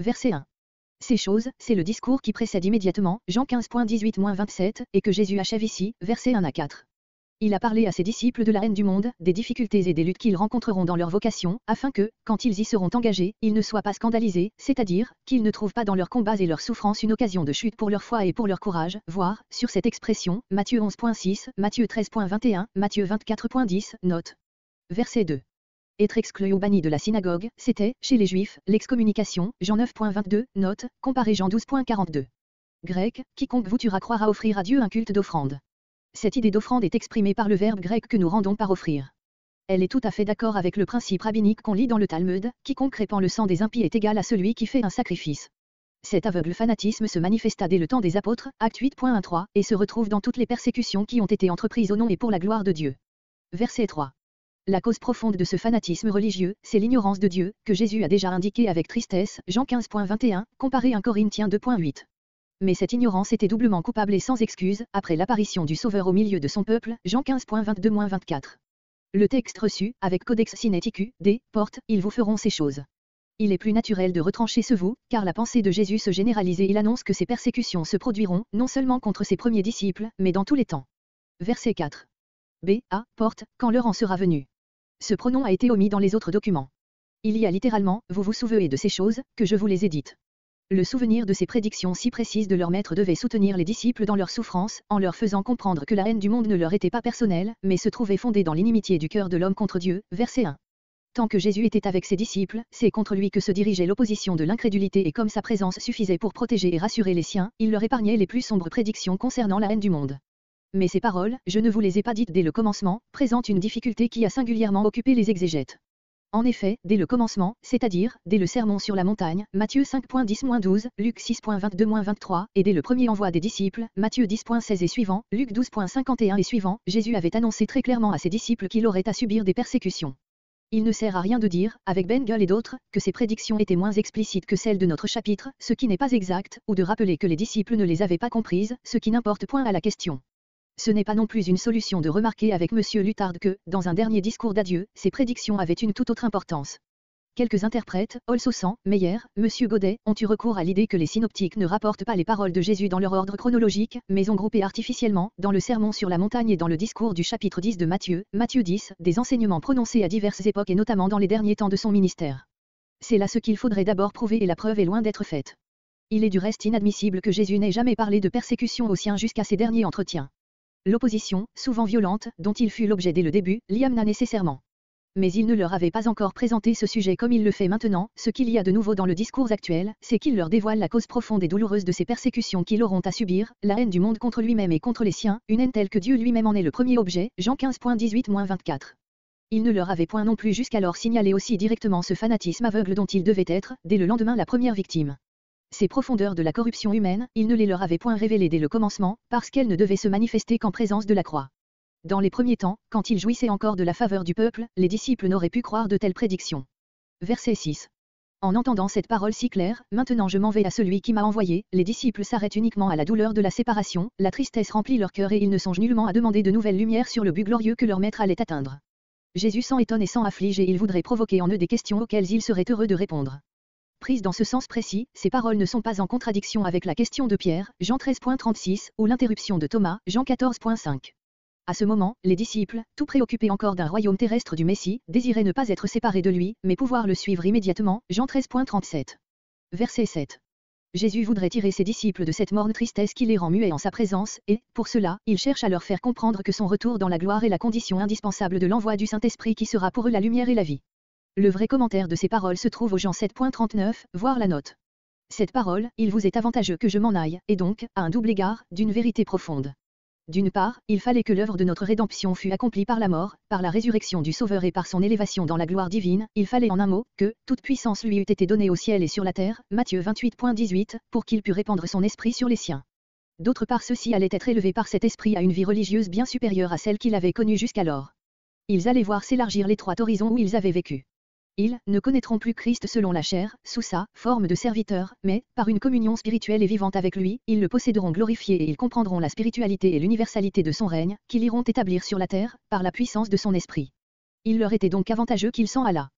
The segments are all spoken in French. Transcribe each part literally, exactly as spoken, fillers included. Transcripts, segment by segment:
verset un. Ces choses, c'est le discours qui précède immédiatement, Jean quinze, dix-huit à vingt-sept, et que Jésus achève ici, versets un à quatre. Il a parlé à ses disciples de la haine du monde, des difficultés et des luttes qu'ils rencontreront dans leur vocation, afin que, quand ils y seront engagés, ils ne soient pas scandalisés, c'est-à-dire, qu'ils ne trouvent pas dans leurs combats et leurs souffrances une occasion de chute pour leur foi et pour leur courage, voire, sur cette expression, Matthieu onze, six, Matthieu treize, vingt et un, Matthieu vingt-quatre, dix, note. Verset deux. Être exclu ou banni de la synagogue, c'était, chez les Juifs, l'excommunication, Jean neuf, vingt-deux, note, comparé Jean douze, quarante-deux. Grec, quiconque vous tuera croire à offrir à Dieu un culte d'offrande. Cette idée d'offrande est exprimée par le verbe grec que nous rendons par offrir. Elle est tout à fait d'accord avec le principe rabbinique qu'on lit dans le Talmud, quiconque répand le sang des impies est égal à celui qui fait un sacrifice. Cet aveugle fanatisme se manifesta dès le temps des apôtres, Actes huit, un à trois, et se retrouve dans toutes les persécutions qui ont été entreprises au nom et pour la gloire de Dieu. Verset trois. La cause profonde de ce fanatisme religieux, c'est l'ignorance de Dieu, que Jésus a déjà indiqué avec tristesse, Jean quinze, vingt et un, comparé à un Corinthiens deux, huit. Mais cette ignorance était doublement coupable et sans excuse, après l'apparition du Sauveur au milieu de son peuple, Jean quinze, vingt-deux à vingt-quatre. Le texte reçu, avec Codex Sinaiticus, des portes, ils vous feront ces choses. Il est plus naturel de retrancher ce vous, car la pensée de Jésus se généralise et il annonce que ces persécutions se produiront, non seulement contre ses premiers disciples, mais dans tous les temps. Verset quatre. B. A. Porte, quand l'heure en sera venue. Ce pronom a été omis dans les autres documents. Il y a littéralement, vous vous souvenez de ces choses, que je vous les ai dites. Le souvenir de ces prédictions si précises de leur maître devait soutenir les disciples dans leur souffrance, en leur faisant comprendre que la haine du monde ne leur était pas personnelle, mais se trouvait fondée dans l'inimitié du cœur de l'homme contre Dieu, verset un. Tant que Jésus était avec ses disciples, c'est contre lui que se dirigeait l'opposition de l'incrédulité et comme sa présence suffisait pour protéger et rassurer les siens, il leur épargnait les plus sombres prédictions concernant la haine du monde. Mais ces paroles, je ne vous les ai pas dites dès le commencement, présentent une difficulté qui a singulièrement occupé les exégètes. En effet, dès le commencement, c'est-à-dire, dès le sermon sur la montagne, Matthieu cinq, dix à douze, Luc six, vingt-deux à vingt-trois, et dès le premier envoi des disciples, Matthieu dix, seize et suivant, Luc douze, cinquante et un et suivant, Jésus avait annoncé très clairement à ses disciples qu'il aurait à subir des persécutions. Il ne sert à rien de dire, avec Ben Gull et d'autres, que ces prédictions étaient moins explicites que celles de notre chapitre, ce qui n'est pas exact, ou de rappeler que les disciples ne les avaient pas comprises, ce qui n'importe point à la question. Ce n'est pas non plus une solution de remarquer avec Monsieur Luttard que, dans un dernier discours d'adieu, ces prédictions avaient une toute autre importance. Quelques interprètes, Olsosan, Meyer, Monsieur Godet, ont eu recours à l'idée que les synoptiques ne rapportent pas les paroles de Jésus dans leur ordre chronologique, mais ont groupé artificiellement, dans le sermon sur la montagne et dans le discours du chapitre dix de Matthieu, Matthieu dix, des enseignements prononcés à diverses époques et notamment dans les derniers temps de son ministère. C'est là ce qu'il faudrait d'abord prouver et la preuve est loin d'être faite. Il est du reste inadmissible que Jésus n'ait jamais parlé de persécution aux siens jusqu'à ses derniers entretiens. L'opposition, souvent violente, dont il fut l'objet dès le début, l'y amena nécessairement. Mais il ne leur avait pas encore présenté ce sujet comme il le fait maintenant. Ce qu'il y a de nouveau dans le discours actuel, c'est qu'il leur dévoile la cause profonde et douloureuse de ces persécutions qu'ils auront à subir, la haine du monde contre lui-même et contre les siens, une haine telle que Dieu lui-même en est le premier objet, Jean quinze, dix-huit à vingt-quatre. Il ne leur avait point non plus jusqu'alors signalé aussi directement ce fanatisme aveugle dont il devait être, dès le lendemain la première victime. Ces profondeurs de la corruption humaine, il ne les leur avait point révélées dès le commencement, parce qu'elles ne devaient se manifester qu'en présence de la croix. Dans les premiers temps, quand ils jouissaient encore de la faveur du peuple, les disciples n'auraient pu croire de telles prédictions. Verset six. En entendant cette parole si claire, maintenant je m'en vais à celui qui m'a envoyé, les disciples s'arrêtent uniquement à la douleur de la séparation, la tristesse remplit leur cœur et ils ne songent nullement à demander de nouvelles lumières sur le but glorieux que leur maître allait atteindre. Jésus s'en étonne et s'en afflige et il voudrait provoquer en eux des questions auxquelles ils seraient heureux de répondre. Prises dans ce sens précis, ces paroles ne sont pas en contradiction avec la question de Pierre, Jean treize, trente-six, ou l'interruption de Thomas, Jean quatorze, cinq. À ce moment, les disciples, tout préoccupés encore d'un royaume terrestre du Messie, désiraient ne pas être séparés de lui, mais pouvoir le suivre immédiatement, Jean treize, trente-sept. Verset sept. Jésus voudrait tirer ses disciples de cette morne tristesse qui les rend muets en sa présence, et, pour cela, il cherche à leur faire comprendre que son retour dans la gloire est la condition indispensable de l'envoi du Saint-Esprit qui sera pour eux la lumière et la vie. Le vrai commentaire de ces paroles se trouve au Jean sept, trente-neuf, voir la note. Cette parole, il vous est avantageux que je m'en aille, et donc, à un double égard, d'une vérité profonde. D'une part, il fallait que l'œuvre de notre rédemption fût accomplie par la mort, par la résurrection du Sauveur et par son élévation dans la gloire divine, il fallait en un mot, que, toute puissance lui eût été donnée au ciel et sur la terre, Matthieu vingt-huit, dix-huit, pour qu'il pût répandre son esprit sur les siens. D'autre part ceux-ci allaient être élevés par cet esprit à une vie religieuse bien supérieure à celle qu'il avait connue jusqu'alors. Ils allaient voir s'élargir l'étroit horizon où ils avaient vécu. Ils ne connaîtront plus Christ selon la chair, sous sa forme de serviteur, mais, par une communion spirituelle et vivante avec lui, ils le posséderont glorifié et ils comprendront la spiritualité et l'universalité de son règne, qu'ils iront établir sur la terre, par la puissance de son esprit. Il leur était donc avantageux qu'il s'en allât.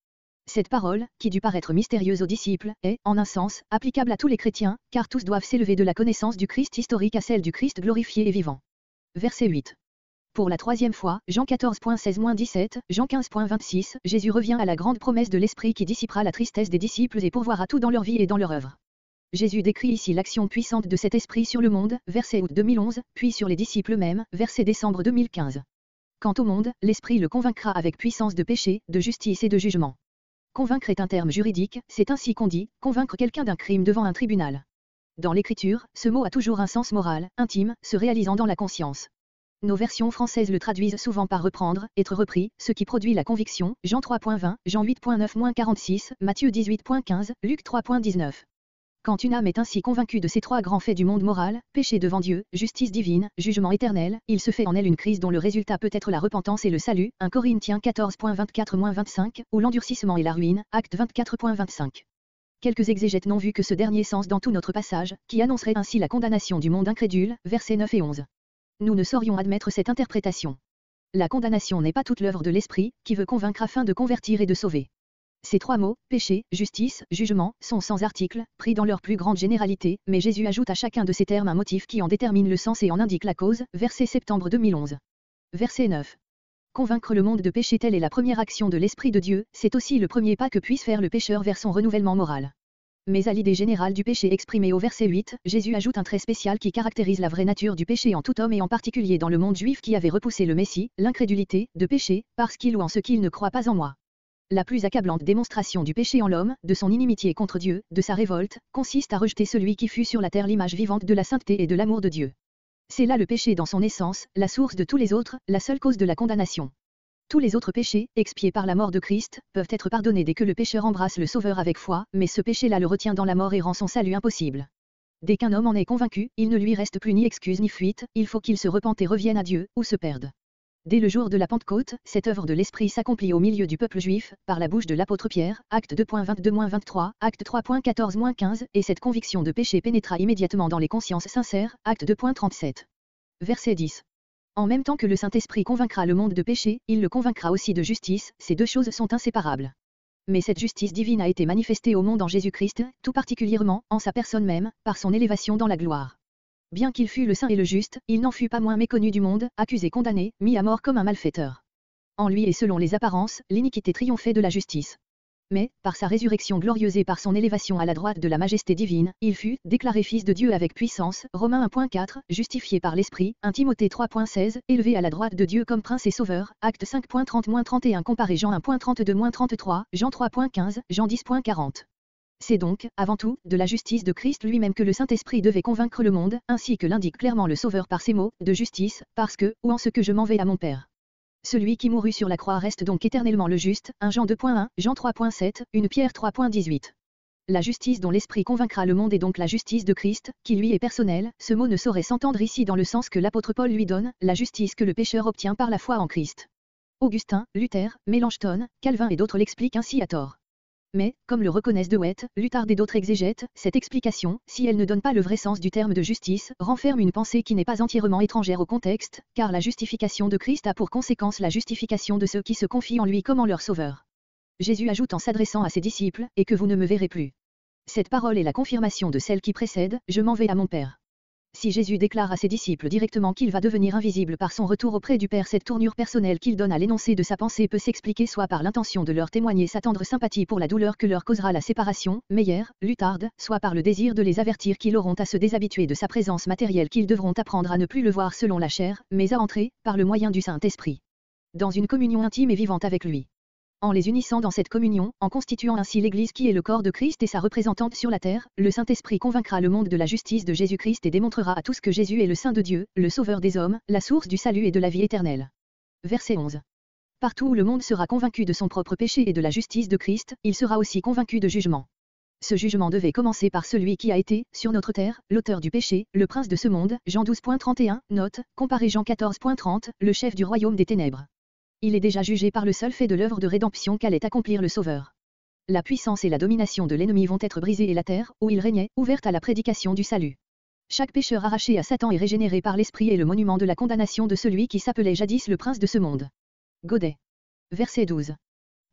Cette parole, qui dut paraître mystérieuse aux disciples, est, en un sens, applicable à tous les chrétiens, car tous doivent s'élever de la connaissance du Christ historique à celle du Christ glorifié et vivant. Verset huit. Pour la troisième fois, Jean quatorze seize dix-sept, Jean quinze vingt-six, Jésus revient à la grande promesse de l'Esprit qui dissipera la tristesse des disciples et pourvoira tout dans leur vie et dans leur œuvre. Jésus décrit ici l'action puissante de cet Esprit sur le monde, verset août deux mille onze, puis sur les disciples eux-mêmes, verset décembre deux mille quinze. Quant au monde, l'Esprit le convaincra avec puissance de péché, de justice et de jugement. Convaincre est un terme juridique, c'est ainsi qu'on dit, convaincre quelqu'un d'un crime devant un tribunal. Dans l'Écriture, ce mot a toujours un sens moral, intime, se réalisant dans la conscience. Nos versions françaises le traduisent souvent par reprendre, être repris, ce qui produit la conviction, Jean trois vingt, Jean huit neuf quarante-six, Matthieu dix-huit quinze, Luc trois dix-neuf. Quand une âme est ainsi convaincue de ces trois grands faits du monde moral, péché devant Dieu, justice divine, jugement éternel, il se fait en elle une crise dont le résultat peut être la repentance et le salut, un Corinthiens quatorze vingt-quatre vingt-cinq, ou l'endurcissement et la ruine, Acte vingt-quatre vingt-cinq. Quelques exégètes n'ont vu que ce dernier sens dans tout notre passage, qui annoncerait ainsi la condamnation du monde incrédule, versets neuf et onze. Nous ne saurions admettre cette interprétation. La condamnation n'est pas toute l'œuvre de l'Esprit, qui veut convaincre afin de convertir et de sauver. Ces trois mots, péché, justice, jugement, sont sans article, pris dans leur plus grande généralité, mais Jésus ajoute à chacun de ces termes un motif qui en détermine le sens et en indique la cause, verset septembre deux mille onze. Verset neuf. Convaincre le monde de péché, telle est la première action de l'Esprit de Dieu, c'est aussi le premier pas que puisse faire le pécheur vers son renouvellement moral. Mais à l'idée générale du péché exprimée au verset huit, Jésus ajoute un trait spécial qui caractérise la vraie nature du péché en tout homme et en particulier dans le monde juif qui avait repoussé le Messie, l'incrédulité, de péché, parce qu'il ou en ce qu'il ne croit pas en moi. La plus accablante démonstration du péché en l'homme, de son inimitié contre Dieu, de sa révolte, consiste à rejeter celui qui fut sur la terre l'image vivante de la sainteté et de l'amour de Dieu. C'est là le péché dans son essence, la source de tous les autres, la seule cause de la condamnation. Tous les autres péchés, expiés par la mort de Christ, peuvent être pardonnés dès que le pécheur embrasse le Sauveur avec foi, mais ce péché-là le retient dans la mort et rend son salut impossible. Dès qu'un homme en est convaincu, il ne lui reste plus ni excuse ni fuite, il faut qu'il se repente et revienne à Dieu, ou se perde. Dès le jour de la Pentecôte, cette œuvre de l'Esprit s'accomplit au milieu du peuple juif, par la bouche de l'apôtre Pierre, acte deux vingt-deux vingt-trois, acte trois quatorze quinze, et cette conviction de péché pénétra immédiatement dans les consciences sincères, acte deux trente-sept. Verset dix. En même temps que le Saint-Esprit convaincra le monde de péché, il le convaincra aussi de justice, ces deux choses sont inséparables. Mais cette justice divine a été manifestée au monde en Jésus-Christ, tout particulièrement, en sa personne même, par son élévation dans la gloire. Bien qu'il fût le saint et le juste, il n'en fut pas moins méconnu du monde, accusé, condamné, mis à mort comme un malfaiteur. En lui et selon les apparences, l'iniquité triomphait de la justice. Mais, par sa résurrection glorieuse et par son élévation à la droite de la majesté divine, il fut déclaré fils de Dieu avec puissance, Romains un quatre, justifié par l'Esprit, un Timothée trois seize, élevé à la droite de Dieu comme prince et sauveur, acte cinq trente trente et un comparé Jean un trente-deux trente-trois, Jean trois quinze, Jean dix quarante. C'est donc, avant tout, de la justice de Christ lui-même que le Saint-Esprit devait convaincre le monde, ainsi que l'indique clairement le Sauveur par ces mots, de justice, parce que, ou en ce que je m'en vais à mon Père. Celui qui mourut sur la croix reste donc éternellement le juste, un Jean deux un, Jean trois sept, une Pierre trois dix-huit. La justice dont l'Esprit convaincra le monde est donc la justice de Christ, qui lui est personnelle, ce mot ne saurait s'entendre ici dans le sens que l'apôtre Paul lui donne, la justice que le pécheur obtient par la foi en Christ. Augustin, Luther, Mélanchthon, Calvin et d'autres l'expliquent ainsi à tort. Mais, comme le reconnaissent De Wet, Luthard et d'autres exégètes, cette explication, si elle ne donne pas le vrai sens du terme de justice, renferme une pensée qui n'est pas entièrement étrangère au contexte, car la justification de Christ a pour conséquence la justification de ceux qui se confient en lui comme en leur sauveur. Jésus ajoute en s'adressant à ses disciples, et que vous ne me verrez plus. Cette parole est la confirmation de celle qui précède, je m'en vais à mon Père. Si Jésus déclare à ses disciples directement qu'il va devenir invisible par son retour auprès du Père, cette tournure personnelle qu'il donne à l'énoncé de sa pensée peut s'expliquer soit par l'intention de leur témoigner sa tendre sympathie pour la douleur que leur causera la séparation, Meyer, Luthard, soit par le désir de les avertir qu'ils auront à se déshabituer de sa présence matérielle, qu'ils devront apprendre à ne plus le voir selon la chair, mais à entrer, par le moyen du Saint-Esprit, dans une communion intime et vivante avec lui. En les unissant dans cette communion, en constituant ainsi l'Église qui est le corps de Christ et sa représentante sur la terre, le Saint-Esprit convaincra le monde de la justice de Jésus-Christ et démontrera à tous que Jésus est le Saint de Dieu, le Sauveur des hommes, la source du salut et de la vie éternelle. Verset onze. Partout où le monde sera convaincu de son propre péché et de la justice de Christ, il sera aussi convaincu de jugement. Ce jugement devait commencer par celui qui a été, sur notre terre, l'auteur du péché, le prince de ce monde, Jean douze trente et un, note, comparé Jean quatorze trente, le chef du royaume des ténèbres. Il est déjà jugé par le seul fait de l'œuvre de rédemption qu'allait accomplir le Sauveur. La puissance et la domination de l'ennemi vont être brisées et la terre, où il régnait, ouverte à la prédication du salut. Chaque pécheur arraché à Satan et régénéré par l'Esprit est le monument de la condamnation de celui qui s'appelait jadis le prince de ce monde. Godet. Verset douze.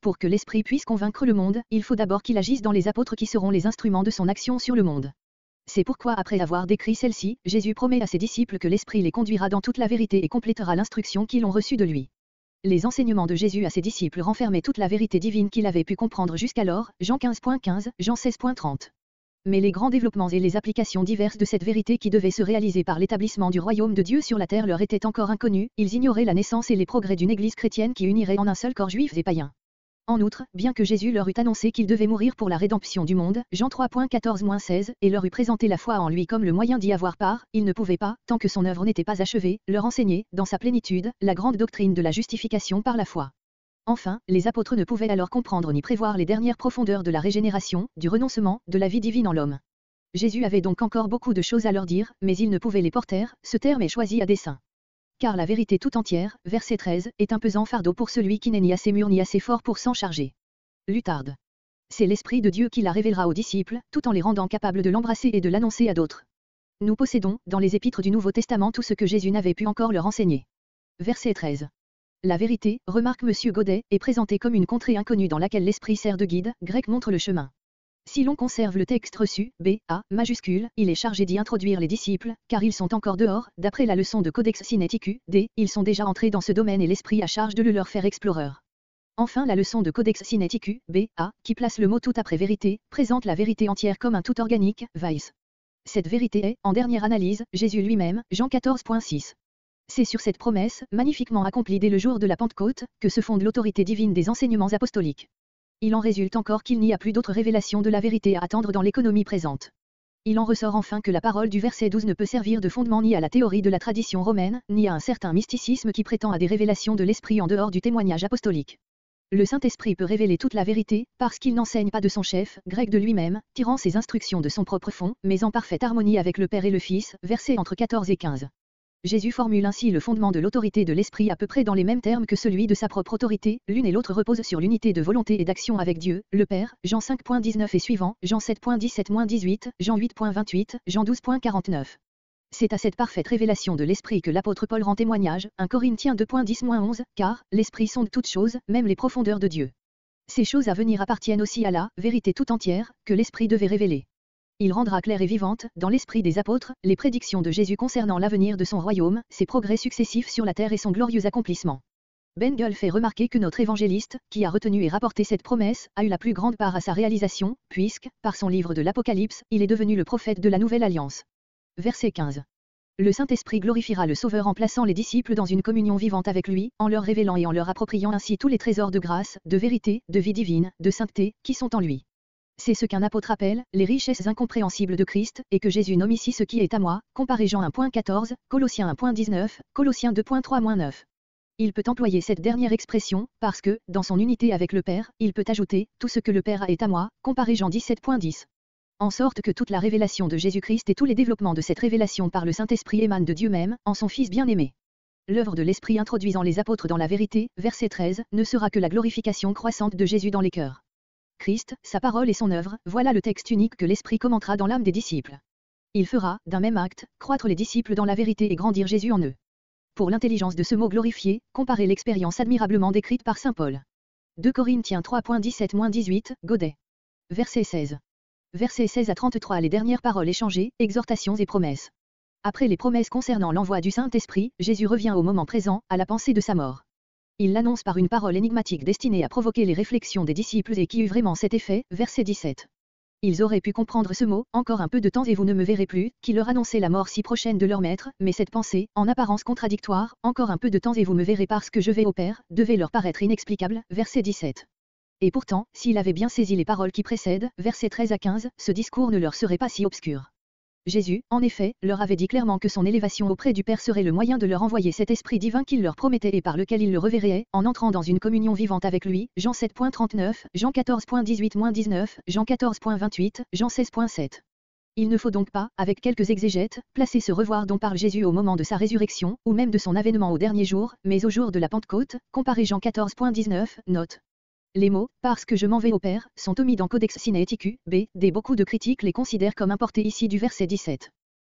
Pour que l'Esprit puisse convaincre le monde, il faut d'abord qu'il agisse dans les apôtres qui seront les instruments de son action sur le monde. C'est pourquoi après avoir décrit celle-ci, Jésus promet à ses disciples que l'Esprit les conduira dans toute la vérité et complétera l'instruction qu'ils ont reçue de lui. Les enseignements de Jésus à ses disciples renfermaient toute la vérité divine qu'il avait pu comprendre jusqu'alors, Jean quinze point quinze, Jean seize point trente. Mais les grands développements et les applications diverses de cette vérité qui devaient se réaliser par l'établissement du royaume de Dieu sur la terre leur étaient encore inconnus, ils ignoraient la naissance et les progrès d'une église chrétienne qui unirait en un seul corps juifs et païens. En outre, bien que Jésus leur eût annoncé qu'il devait mourir pour la rédemption du monde, Jean trois point quatorze seize, et leur eût présenté la foi en lui comme le moyen d'y avoir part, il ne pouvait pas, tant que son œuvre n'était pas achevée, leur enseigner, dans sa plénitude, la grande doctrine de la justification par la foi. Enfin, les apôtres ne pouvaient alors comprendre ni prévoir les dernières profondeurs de la régénération, du renoncement, de la vie divine en l'homme. Jésus avait donc encore beaucoup de choses à leur dire, mais il ne pouvait les porter, ce terme est choisi à dessein. Car la vérité tout entière, verset treize, est un pesant fardeau pour celui qui n'est ni assez mûr ni assez fort pour s'en charger. Lutarde. C'est l'Esprit de Dieu qui la révélera aux disciples, tout en les rendant capables de l'embrasser et de l'annoncer à d'autres. Nous possédons, dans les épîtres du Nouveau Testament tout ce que Jésus n'avait pu encore leur enseigner. Verset treize. La vérité, remarque Monsieur Godet, est présentée comme une contrée inconnue dans laquelle l'Esprit sert de guide, grec montre le chemin. Si l'on conserve le texte reçu, B, A, majuscule, il est chargé d'y introduire les disciples, car ils sont encore dehors, d'après la leçon de Codex Sinaiticus, D, ils sont déjà entrés dans ce domaine et l'Esprit a charge de le leur faire explorer. Enfin la leçon de Codex Sinaiticus, B, A, qui place le mot tout après vérité, présente la vérité entière comme un tout organique, Weiss. Cette vérité est, en dernière analyse, Jésus lui-même, Jean quatorze point six. C'est sur cette promesse, magnifiquement accomplie dès le jour de la Pentecôte, que se fonde l'autorité divine des enseignements apostoliques. Il en résulte encore qu'il n'y a plus d'autre révélation de la vérité à attendre dans l'économie présente. Il en ressort enfin que la parole du verset douze ne peut servir de fondement ni à la théorie de la tradition romaine, ni à un certain mysticisme qui prétend à des révélations de l'Esprit en dehors du témoignage apostolique. Le Saint-Esprit peut révéler toute la vérité, parce qu'il n'enseigne pas de son chef, grec de lui-même, tirant ses instructions de son propre fond, mais en parfaite harmonie avec le Père et le Fils, versets entre quatorze et quinze. Jésus formule ainsi le fondement de l'autorité de l'Esprit à peu près dans les mêmes termes que celui de sa propre autorité, l'une et l'autre reposent sur l'unité de volonté et d'action avec Dieu, le Père, Jean cinq point dix-neuf et suivant, Jean sept point dix-sept dix-huit, Jean huit point vingt-huit, Jean douze point quarante-neuf. C'est à cette parfaite révélation de l'Esprit que l'apôtre Paul rend témoignage, un Corinthiens deux point dix onze, car, l'Esprit sonde toutes choses, même les profondeurs de Dieu. Ces choses à venir appartiennent aussi à la vérité tout entière, que l'Esprit devait révéler. Il rendra claire et vivante, dans l'esprit des apôtres, les prédictions de Jésus concernant l'avenir de son royaume, ses progrès successifs sur la terre et son glorieux accomplissement. Bengel fait remarquer que notre évangéliste, qui a retenu et rapporté cette promesse, a eu la plus grande part à sa réalisation, puisque, par son livre de l'Apocalypse, il est devenu le prophète de la Nouvelle Alliance. Verset quinze. Le Saint-Esprit glorifiera le Sauveur en plaçant les disciples dans une communion vivante avec lui, en leur révélant et en leur appropriant ainsi tous les trésors de grâce, de vérité, de vie divine, de sainteté, qui sont en lui. C'est ce qu'un apôtre appelle, les richesses incompréhensibles de Christ, et que Jésus nomme ici ce qui est à moi, comparé Jean un point quatorze, Colossiens un point dix-neuf, Colossiens deux point trois neuf. Il peut employer cette dernière expression, parce que, dans son unité avec le Père, il peut ajouter, tout ce que le Père a est à moi, comparé Jean dix-sept point dix. En sorte que toute la révélation de Jésus-Christ et tous les développements de cette révélation par le Saint-Esprit émanent de Dieu même, en son Fils bien-aimé. L'œuvre de l'Esprit introduisant les apôtres dans la vérité, verset treize, ne sera que la glorification croissante de Jésus dans les cœurs. Christ, sa parole et son œuvre, voilà le texte unique que l'Esprit commentera dans l'âme des disciples. Il fera, d'un même acte, croître les disciples dans la vérité et grandir Jésus en eux. Pour l'intelligence de ce mot glorifié, comparez l'expérience admirablement décrite par saint Paul. deux Corinthiens trois point dix-sept dix-huit, Godet. Verset seize. Versets seize à trente-trois. Les dernières paroles échangées, exhortations et promesses. Après les promesses concernant l'envoi du Saint-Esprit, Jésus revient au moment présent, à la pensée de sa mort. Il l'annonce par une parole énigmatique destinée à provoquer les réflexions des disciples et qui eut vraiment cet effet, verset dix-sept. Ils auraient pu comprendre ce mot, encore un peu de temps et vous ne me verrez plus, qui leur annonçait la mort si prochaine de leur maître, mais cette pensée, en apparence contradictoire, encore un peu de temps et vous me verrez parce que je vais au Père, devait leur paraître inexplicable, verset dix-sept. Et pourtant, s'il avait bien saisi les paroles qui précèdent, versets treize à quinze, ce discours ne leur serait pas si obscur. Jésus, en effet, leur avait dit clairement que son élévation auprès du Père serait le moyen de leur envoyer cet esprit divin qu'il leur promettait et par lequel ils le reverraient, en entrant dans une communion vivante avec lui, Jean sept point trente-neuf, Jean quatorze point dix-huit dix-neuf, Jean quatorze point vingt-huit, Jean seize point sept. Il ne faut donc pas, avec quelques exégètes, placer ce revoir dont parle Jésus au moment de sa résurrection, ou même de son avènement au dernier jour, mais au jour de la Pentecôte, comparé Jean quatorze point dix-neuf, note. Les mots « parce que je m'en vais au Père » sont omis dans Codex Sinaiticus, B. D. Beaucoup de critiques les considèrent comme importés ici du verset dix-sept.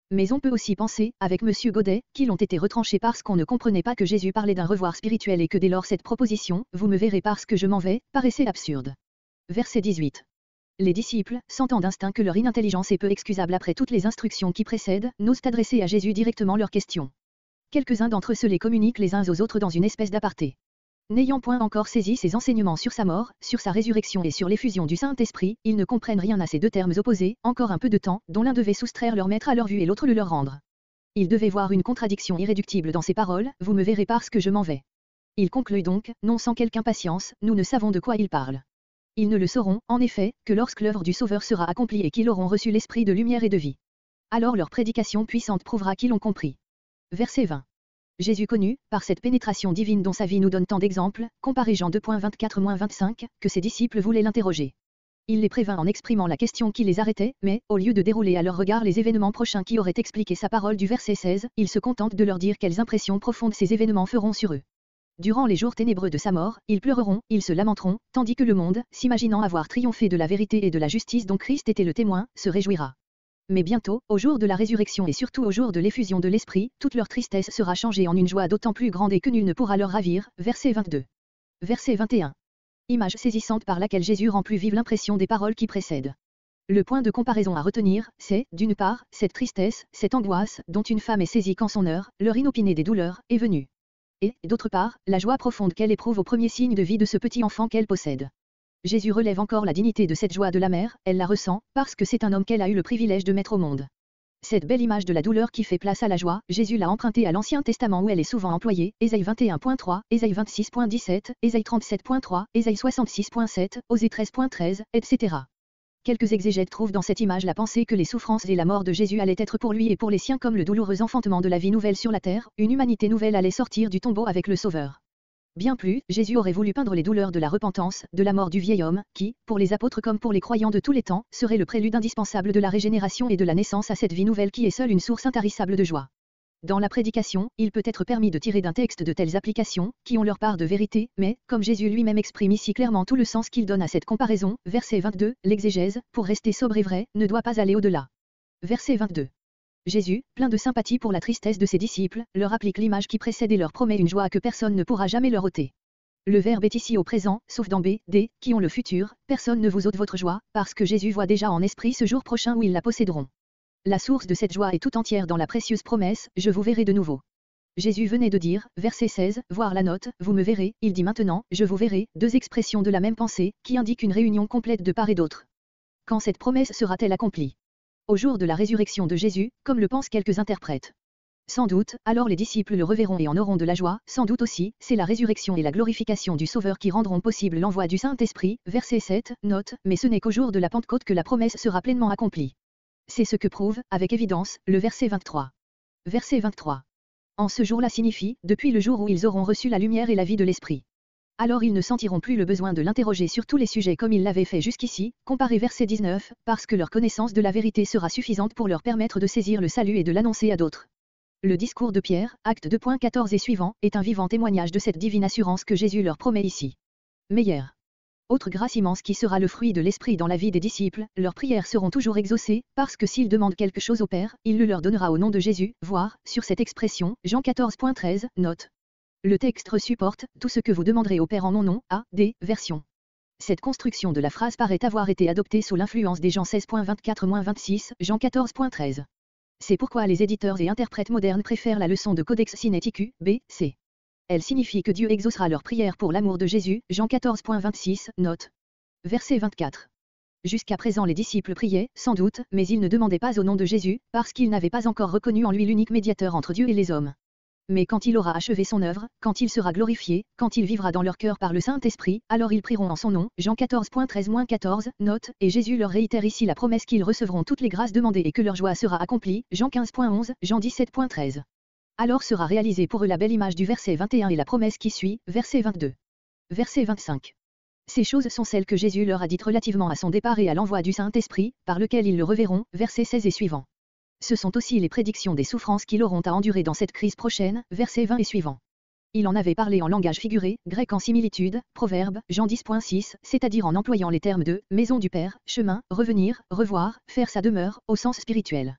Mais on peut aussi penser, avec Monsieur Godet, qu'ils ont été retranchés parce qu'on ne comprenait pas que Jésus parlait d'un revoir spirituel et que dès lors cette proposition, vous me verrez parce que je m'en vais, paraissait absurde. Verset dix-huit. Les disciples, sentant d'instinct que leur inintelligence est peu excusable après toutes les instructions qui précèdent, n'osent adresser à Jésus directement leurs questions. Quelques-uns d'entre eux se les communiquent les uns aux autres dans une espèce d'aparté. N'ayant point encore saisi ses enseignements sur sa mort, sur sa résurrection et sur l'effusion du Saint-Esprit, ils ne comprennent rien à ces deux termes opposés, encore un peu de temps, dont l'un devait soustraire leur maître à leur vue et l'autre le leur rendre. Ils devaient voir une contradiction irréductible dans ces paroles, vous me verrez parce que je m'en vais. Il conclut donc, non sans quelque impatience, nous ne savons de quoi il parle. Ils ne le sauront, en effet, que lorsque l'œuvre du Sauveur sera accomplie et qu'ils auront reçu l'Esprit de lumière et de vie. Alors leur prédication puissante prouvera qu'ils l'ont compris. Verset vingt. Jésus connu, par cette pénétration divine dont sa vie nous donne tant d'exemples, comparé Jean deux vingt-quatre vingt-cinq, que ses disciples voulaient l'interroger. Il les prévint en exprimant la question qui les arrêtait, mais, au lieu de dérouler à leur regard les événements prochains qui auraient expliqué sa parole du verset seize, il se contente de leur dire quelles impressions profondes ces événements feront sur eux. Durant les jours ténébreux de sa mort, ils pleureront, ils se lamenteront, tandis que le monde, s'imaginant avoir triomphé de la vérité et de la justice dont Christ était le témoin, se réjouira. Mais bientôt, au jour de la résurrection et surtout au jour de l'effusion de l'Esprit, toute leur tristesse sera changée en une joie d'autant plus grande et que nul ne pourra leur ravir. Verset vingt-deux. Verset vingt et un. Image saisissante par laquelle Jésus rend plus vive l'impression des paroles qui précèdent. Le point de comparaison à retenir, c'est, d'une part, cette tristesse, cette angoisse, dont une femme est saisie quand son heure, l'heure inopinée des douleurs, est venue. Et, d'autre part, la joie profonde qu'elle éprouve au premier signe de vie de ce petit enfant qu'elle possède. Jésus relève encore la dignité de cette joie de la mère, elle la ressent, parce que c'est un homme qu'elle a eu le privilège de mettre au monde. Cette belle image de la douleur qui fait place à la joie, Jésus l'a empruntée à l'Ancien Testament où elle est souvent employée, Ésaïe vingt et un trois, Ésaïe vingt-six dix-sept, Ésaïe trente-sept trois, Ésaïe soixante-six sept, Osée treize treize, et cetera. Quelques exégètes trouvent dans cette image la pensée que les souffrances et la mort de Jésus allaient être pour lui et pour les siens comme le douloureux enfantement de la vie nouvelle sur la terre, une humanité nouvelle allait sortir du tombeau avec le Sauveur. Bien plus, Jésus aurait voulu peindre les douleurs de la repentance, de la mort du vieil homme, qui, pour les apôtres comme pour les croyants de tous les temps, serait le prélude indispensable de la régénération et de la naissance à cette vie nouvelle qui est seule une source intarissable de joie. Dans la prédication, il peut être permis de tirer d'un texte de telles applications, qui ont leur part de vérité, mais, comme Jésus lui-même exprime ici clairement tout le sens qu'il donne à cette comparaison, verset vingt-deux, l'exégèse, pour rester sobre et vrai, ne doit pas aller au-delà. Verset vingt-deux. Jésus, plein de sympathie pour la tristesse de ses disciples, leur applique l'image qui précède et leur promet une joie que personne ne pourra jamais leur ôter. Le verbe est ici au présent, sauf dans B, D, qui ont le futur, personne ne vous ôte votre joie, parce que Jésus voit déjà en esprit ce jour prochain où ils la posséderont. La source de cette joie est tout entière dans la précieuse promesse, je vous verrai de nouveau. Jésus venait de dire, verset seize, voir la note, vous me verrez, il dit maintenant, je vous verrai, deux expressions de la même pensée, qui indiquent une réunion complète de part et d'autre. Quand cette promesse sera-t-elle accomplie? Au jour de la résurrection de Jésus, comme le pensent quelques interprètes. Sans doute, alors les disciples le reverront et en auront de la joie, sans doute aussi, c'est la résurrection et la glorification du Sauveur qui rendront possible l'envoi du Saint-Esprit, verset sept, note, mais ce n'est qu'au jour de la Pentecôte que la promesse sera pleinement accomplie. C'est ce que prouve, avec évidence, le verset vingt-trois. Verset vingt-trois. En ce jour-là signifie, depuis le jour où ils auront reçu la lumière et la vie de l'Esprit. Alors ils ne sentiront plus le besoin de l'interroger sur tous les sujets comme ils l'avaient fait jusqu'ici, comparé verset dix-neuf, parce que leur connaissance de la vérité sera suffisante pour leur permettre de saisir le salut et de l'annoncer à d'autres. Le discours de Pierre, acte deux quatorze et suivant, est un vivant témoignage de cette divine assurance que Jésus leur promet ici. Meilleur. Autre grâce immense qui sera le fruit de l'Esprit dans la vie des disciples, leurs prières seront toujours exaucées, parce que s'ils demandent quelque chose au Père, il le leur donnera au nom de Jésus, voire, sur cette expression, Jean quatorze treize, note. Le texte supporte, tout ce que vous demanderez au Père en mon nom, A, D, version. Cette construction de la phrase paraît avoir été adoptée sous l'influence des Jean seize vingt-quatre vingt-six, Jean quatorze treize. C'est pourquoi les éditeurs et interprètes modernes préfèrent la leçon de Codex Sinaiticus, B, C. Elle signifie que Dieu exaucera leur prière pour l'amour de Jésus, Jean quatorze vingt-six, note. Verset vingt-quatre. Jusqu'à présent les disciples priaient, sans doute, mais ils ne demandaient pas au nom de Jésus, parce qu'ils n'avaient pas encore reconnu en lui l'unique médiateur entre Dieu et les hommes. Mais quand il aura achevé son œuvre, quand il sera glorifié, quand il vivra dans leur cœur par le Saint-Esprit, alors ils prieront en son nom, Jean quatorze treize quatorze, note, et Jésus leur réitère ici la promesse qu'ils recevront toutes les grâces demandées et que leur joie sera accomplie, Jean quinze onze, Jean dix-sept treize. Alors sera réalisée pour eux la belle image du verset vingt et un et la promesse qui suit, verset vingt-deux. Verset vingt-cinq. Ces choses sont celles que Jésus leur a dites relativement à son départ et à l'envoi du Saint-Esprit, par lequel ils le reverront, verset seize et suivant. Ce sont aussi les prédictions des souffrances qu'ils auront à endurer dans cette crise prochaine, versets vingt et suivants. Il en avait parlé en langage figuré, grec en similitude, proverbe, Jean dix six, c'est-à-dire en employant les termes de « maison du Père »,« chemin »,« revenir »,« revoir »,« faire sa demeure », au sens spirituel.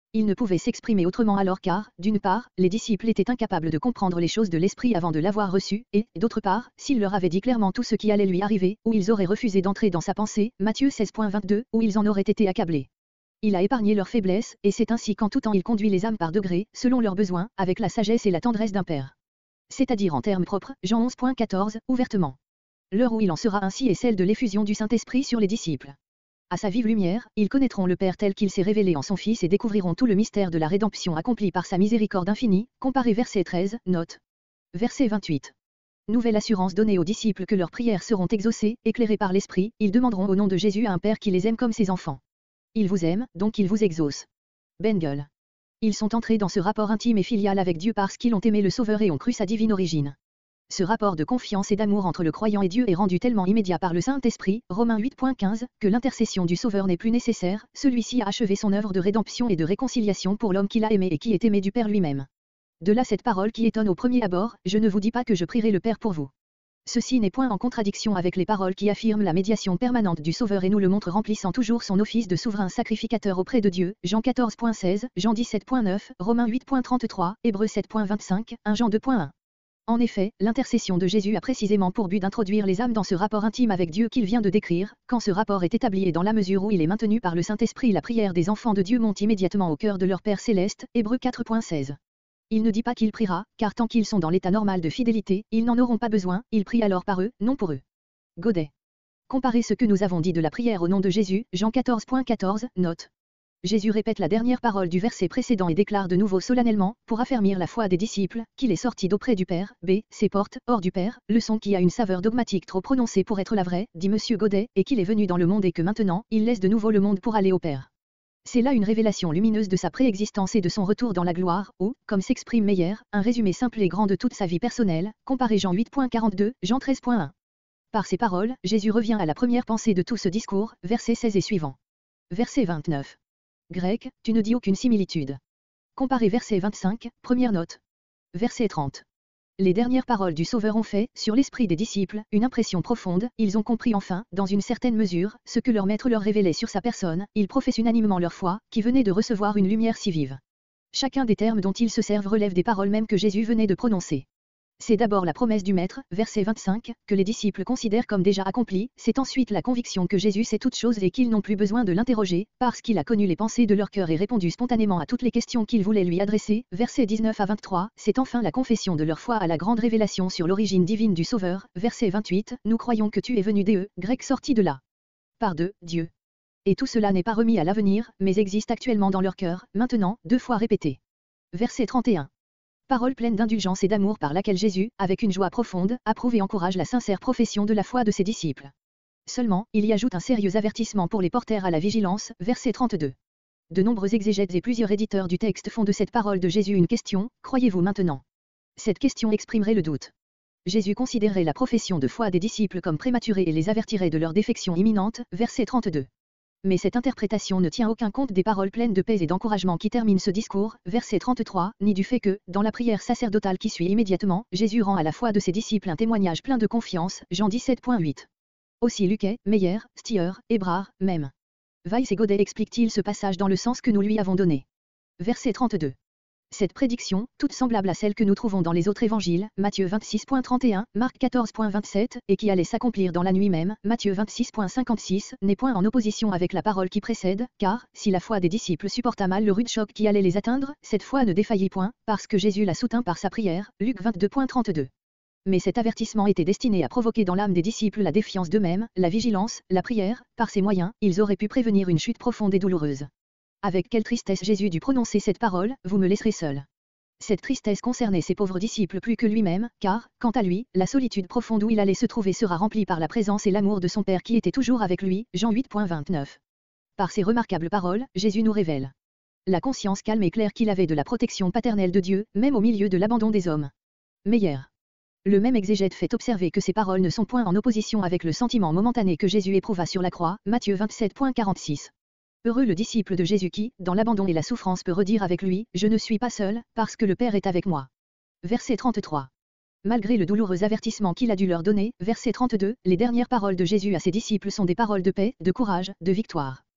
Ils ne pouvaient s'exprimer autrement alors car, d'une part, les disciples étaient incapables de comprendre les choses de l'esprit avant de l'avoir reçu, et, d'autre part, s'il leur avait dit clairement tout ce qui allait lui arriver, ou ils auraient refusé d'entrer dans sa pensée, Matthieu seize vingt-deux, ou ils en auraient été accablés. Il a épargné leurs faiblesses, et c'est ainsi qu'en tout temps il conduit les âmes par degrés, selon leurs besoins, avec la sagesse et la tendresse d'un père. C'est-à-dire en termes propres, Jean onze quatorze, ouvertement. L'heure où il en sera ainsi est celle de l'effusion du Saint-Esprit sur les disciples. À sa vive lumière, ils connaîtront le Père tel qu'il s'est révélé en son Fils et découvriront tout le mystère de la rédemption accomplie par sa miséricorde infinie, comparé verset treize, note. Verset vingt-huit. Nouvelle assurance donnée aux disciples que leurs prières seront exaucées, éclairées par l'Esprit, ils demanderont au nom de Jésus à un Père qui les aime comme ses enfants. Il vous aime, donc il vous exauce. Bengel. Ils sont entrés dans ce rapport intime et filial avec Dieu parce qu'ils ont aimé le Sauveur et ont cru sa divine origine. Ce rapport de confiance et d'amour entre le croyant et Dieu est rendu tellement immédiat par le Saint-Esprit, Romains huit quinze, que l'intercession du Sauveur n'est plus nécessaire, celui-ci a achevé son œuvre de rédemption et de réconciliation pour l'homme qu'il a aimé et qui est aimé du Père lui-même. De là cette parole qui étonne au premier abord, je ne vous dis pas que je prierai le Père pour vous. Ceci n'est point en contradiction avec les paroles qui affirment la médiation permanente du Sauveur et nous le montrent remplissant toujours son office de souverain sacrificateur auprès de Dieu, Jean quatorze seize, Jean dix-sept neuf, Romains huit trente-trois, Hébreux sept vingt-cinq, un Jean deux un. En effet, l'intercession de Jésus a précisément pour but d'introduire les âmes dans ce rapport intime avec Dieu qu'il vient de décrire, quand ce rapport est établi et dans la mesure où il est maintenu par le Saint-Esprit, la prière des enfants de Dieu monte immédiatement au cœur de leur Père céleste, Hébreux quatre seize. Il ne dit pas qu'il priera, car tant qu'ils sont dans l'état normal de fidélité, ils n'en auront pas besoin, il prie alors par eux, non pour eux. Godet. Comparez ce que nous avons dit de la prière au nom de Jésus, Jean quatorze quatorze, note. Jésus répète la dernière parole du verset précédent et déclare de nouveau solennellement, pour affermir la foi des disciples, qu'il est sorti d'auprès du Père, b. ses portes, hors du Père, leçon qui a une saveur dogmatique trop prononcée pour être la vraie, dit Monsieur Godet, et qu'il est venu dans le monde et que maintenant, il laisse de nouveau le monde pour aller au Père. C'est là une révélation lumineuse de sa préexistence et de son retour dans la gloire, ou, comme s'exprime Meyer, un résumé simple et grand de toute sa vie personnelle, comparé Jean huit quarante-deux, Jean treize un. Par ces paroles, Jésus revient à la première pensée de tout ce discours, verset seize et suivant. Verset vingt-neuf. Grec, tu ne dis aucune similitude. Comparez verset vingt-cinq, première note. Verset trente. Les dernières paroles du Sauveur ont fait, sur l'esprit des disciples, une impression profonde, ils ont compris enfin, dans une certaine mesure, ce que leur maître leur révélait sur sa personne, ils professent unanimement leur foi, qui venait de recevoir une lumière si vive. Chacun des termes dont ils se servent relève des paroles mêmes que Jésus venait de prononcer. C'est d'abord la promesse du Maître, verset vingt-cinq, que les disciples considèrent comme déjà accomplie, c'est ensuite la conviction que Jésus sait toutes choses et qu'ils n'ont plus besoin de l'interroger, parce qu'il a connu les pensées de leur cœur et répondu spontanément à toutes les questions qu'ils voulaient lui adresser, versets dix-neuf à vingt-trois, c'est enfin la confession de leur foi à la grande révélation sur l'origine divine du Sauveur, verset vingt-huit, nous croyons que tu es venu d'eux, grec sorti de là. Par deux, Dieu. Et tout cela n'est pas remis à l'avenir, mais existe actuellement dans leur cœur, maintenant, deux fois répété. Verset trente et un. Parole pleine d'indulgence et d'amour par laquelle Jésus, avec une joie profonde, approuve et encourage la sincère profession de la foi de ses disciples. Seulement, il y ajoute un sérieux avertissement pour les porteurs à la vigilance, verset trente-deux. De nombreux exégètes et plusieurs éditeurs du texte font de cette parole de Jésus une question, croyez-vous maintenant? Cette question exprimerait le doute. Jésus considérerait la profession de foi des disciples comme prématurée et les avertirait de leur défection imminente, verset trente-deux. Mais cette interprétation ne tient aucun compte des paroles pleines de paix et d'encouragement qui terminent ce discours, verset trente-trois, ni du fait que, dans la prière sacerdotale qui suit immédiatement, Jésus rend à la foi de ses disciples un témoignage plein de confiance, Jean dix-sept huit. Aussi Luquet, Meyer, Stier, Hébrard, même. Weiss et Godet expliquent-ils ce passage dans le sens que nous lui avons donné. Verset trente-deux. Cette prédiction, toute semblable à celle que nous trouvons dans les autres évangiles, Matthieu vingt-six trente et un, Marc quatorze vingt-sept, et qui allait s'accomplir dans la nuit même, Matthieu vingt-six cinquante-six, n'est point en opposition avec la parole qui précède, car, si la foi des disciples supporta mal le rude choc qui allait les atteindre, cette foi ne défaillit point, parce que Jésus la soutint par sa prière, Luc vingt-deux trente-deux. Mais cet avertissement était destiné à provoquer dans l'âme des disciples la défiance d'eux-mêmes, la vigilance, la prière, par ces moyens, ils auraient pu prévenir une chute profonde et douloureuse. Avec quelle tristesse Jésus dut prononcer cette parole, vous me laisserez seul. Cette tristesse concernait ses pauvres disciples plus que lui-même, car, quant à lui, la solitude profonde où il allait se trouver sera remplie par la présence et l'amour de son Père qui était toujours avec lui, Jean huit vingt-neuf. Par ces remarquables paroles, Jésus nous révèle la conscience calme et claire qu'il avait de la protection paternelle de Dieu, même au milieu de l'abandon des hommes. Meyer. Le même exégète fait observer que ces paroles ne sont point en opposition avec le sentiment momentané que Jésus éprouva sur la croix, Matthieu vingt-sept quarante-six. Heureux le disciple de Jésus qui, dans l'abandon et la souffrance peut redire avec lui, je ne suis pas seul, parce que le Père est avec moi. Verset trente-trois. Malgré le douloureux avertissement qu'il a dû leur donner, verset trente-deux, les dernières paroles de Jésus à ses disciples sont des paroles de paix, de courage, de victoire.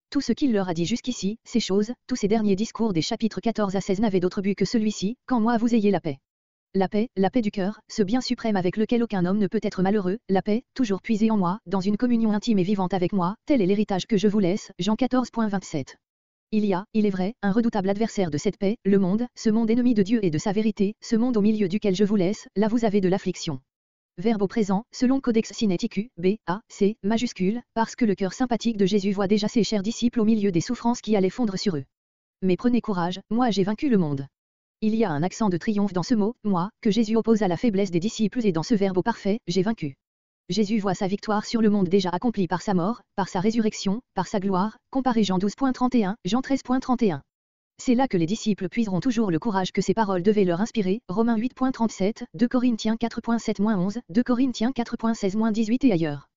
Tout ce qu'il leur a dit jusqu'ici, ces choses, tous ces derniers discours des chapitres quatorze à seize n'avaient d'autre but que celui-ci, qu'en moi vous ayez la paix. La paix, la paix du cœur, ce bien suprême avec lequel aucun homme ne peut être malheureux, la paix, toujours puisée en moi, dans une communion intime et vivante avec moi, tel est l'héritage que je vous laisse, Jean quatorze, vingt-sept. Il y a, il est vrai, un redoutable adversaire de cette paix, le monde, ce monde ennemi de Dieu et de sa vérité, ce monde au milieu duquel je vous laisse, là vous avez de l'affliction. Verbe au présent, selon Codex Sinaiticus, B, A, C, majuscule, parce que le cœur sympathique de Jésus voit déjà ses chers disciples au milieu des souffrances qui allaient fondre sur eux. Mais prenez courage, moi j'ai vaincu le monde. Il y a un accent de triomphe dans ce mot, moi, que Jésus oppose à la faiblesse des disciples et dans ce verbe au parfait, j'ai vaincu. Jésus voit sa victoire sur le monde déjà accomplie par sa mort, par sa résurrection, par sa gloire, comparé Jean douze, trente et un, Jean treize, trente et un. C'est là que les disciples puiseront toujours le courage que ces paroles devaient leur inspirer, Romains huit, trente-sept, deux Corinthiens quatre, sept, onze, deux Corinthiens quatre, seize, dix-huit et ailleurs.